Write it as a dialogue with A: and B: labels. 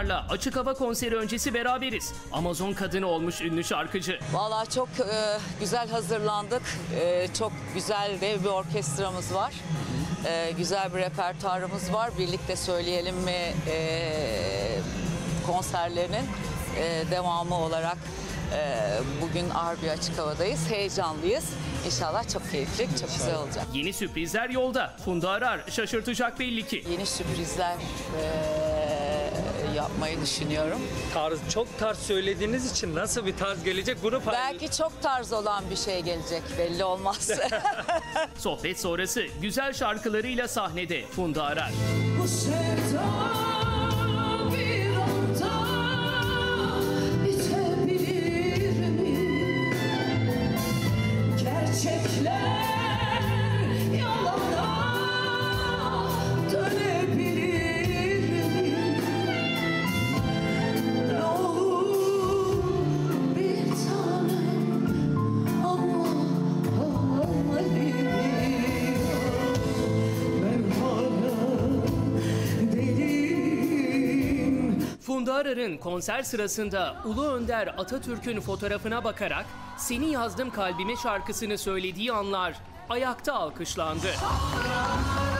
A: Fundar'la açık hava konseri öncesi beraberiz. Amazon kadını olmuş ünlü şarkıcı.
B: Vallahi çok güzel hazırlandık. Çok güzel dev bir orkestramız var. Güzel bir repertuarımız var. Birlikte söyleyelim mi konserlerinin devamı olarak bugün ağır bir açık havadayız. Heyecanlıyız. İnşallah çok keyifli, çok güzel olacak.
A: Yeni sürprizler yolda. Funda Arar şaşırtacak belli ki.
B: Yeni sürprizler yapmayı düşünüyorum.
C: Çok tarz söylediğiniz için nasıl bir tarz gelecek bunu
B: Belki çok tarz olan bir şey gelecek, belli olmaz.
A: Sohbet sonrası güzel şarkılarıyla sahnede Funda Arar.
D: Bu sevda bir anda bitebilir mi? Gerçekler yalana dönebilir mi? Ne olur bir tanem ama
A: Funda Arar'ın konser sırasında Ulu Önder Atatürk'ün fotoğrafına bakarak "Seni yazdım kalbime" şarkısını söylediği anlar ayakta alkışlandı.